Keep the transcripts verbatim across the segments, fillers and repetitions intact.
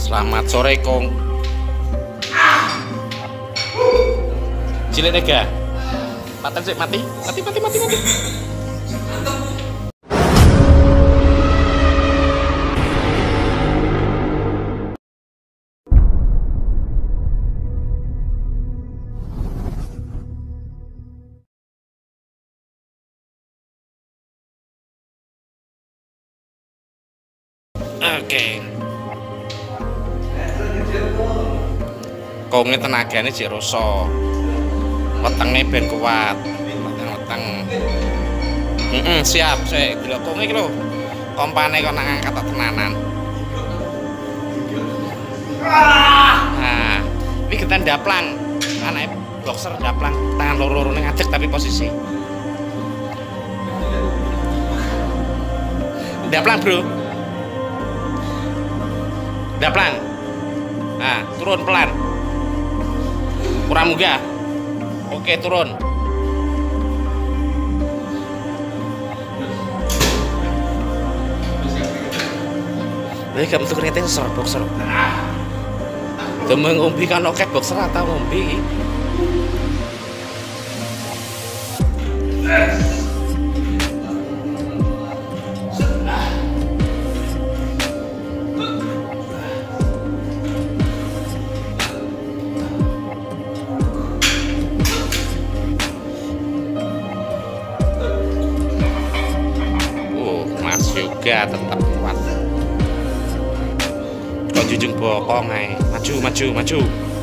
Selamat sore, Kong. Cilik nega. Paten sik mati. Mati mati mati mati. Oke. Konge tenagane jek rasa. Wetenge ben kuat. Weteng-weteng. Heeh, siap, sik. Delok konge iki lho. Kompane kok nak ngangkat tenanan. Nah, iki keten daplang. Anake boxer daplang, tangan loro-lorone ngadeg tapi posisi. Daplang, Bro. Daplang. Nah, turun pelan. Kurang munggah. Oke, turun. Lha gak metu keringetnya sesor boxer. Demeng ngombe kan oke boxer atau ngombe. Juga tetap kuat. Kok junjung bokong ae. Maju, maju, maju.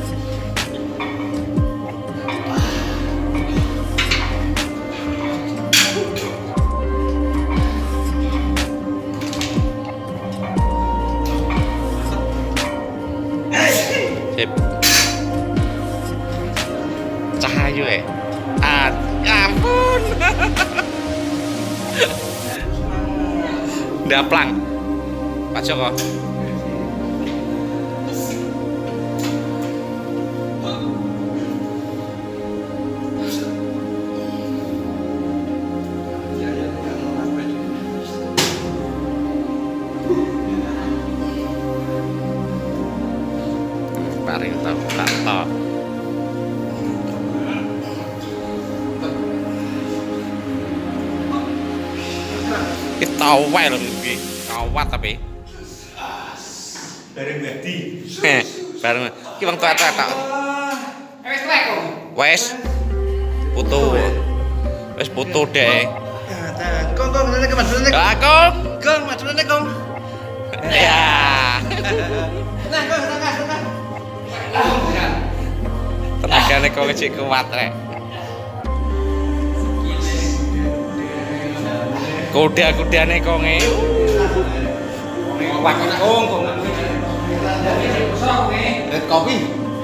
Sip. Cahayu eh. Ah, ampun. Daplang Pak Joko. Paring tau kanto. Kita wae lho iki. Kawat tapi. Bareng dadi. Heh, bareng. Iki wong tua-tua tok. Wis trek kok. Wes. Putu. Wes putu deh. Kong kong rene ke madune. Ah, Kong. Kong madune kong. Ya. Nah, kong tengah tengah. Tenagane kok cek kuat rek. Kuda-kudane konge. Kuat kong kong. Lihat kopi.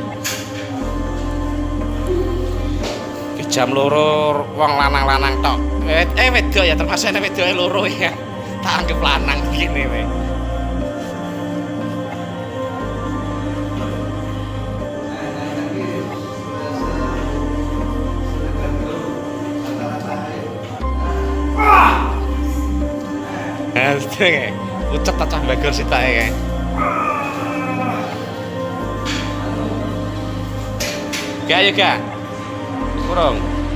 Ki jam loro wong lanang-lanang tok. Eh, eh wedok ya termasuk nek wedoke loro ya. Tak anggap lanang begini we. Hei, ucap tak cah bagus sih tak ya. Gak ya gak, kurang.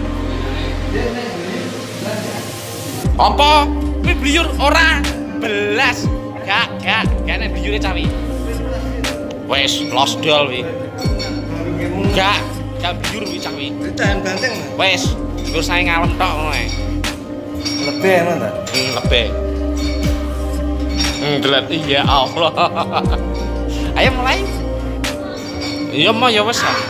Apa? Ini beliur ora belas. Gak gak, gak nih beliurnya cawi. Wes lost doll wi. Gak, gak beliur wi cawi. Tahan banteng. Wes, gue saya ngalem tok nih. Lebih emang tak? Hmm, lebih. Ngelet iya Allah. Ayo mulai. Iya mau ya wes lah.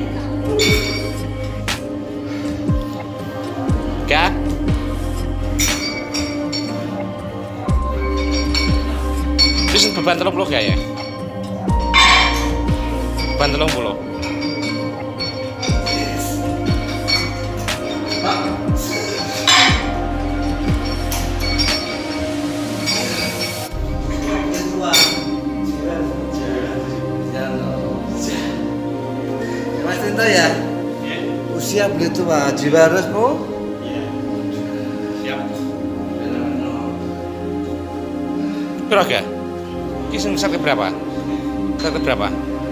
Gak. Bisa beban telung puluh gak ya? Beban telung puluh. Mas Tinto ya? Usia beliau tua, jiwa resmu? Siap. Berapa? Kisah besar ke berapa? Satu berapa?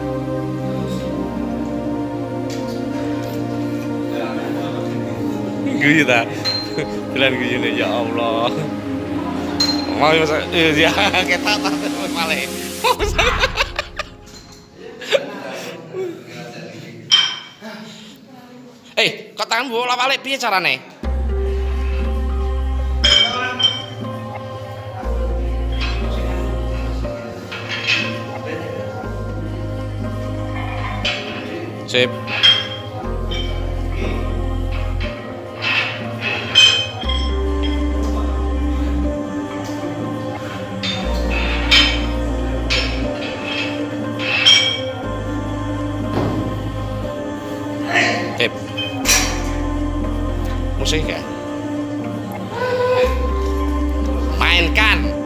Guyu ta. Bulan guyu ya Allah. Mau masa ya ketat malah. Eh, kok tangan bola balik piye carane? Sip. Sip. Musik ya? Mainkan.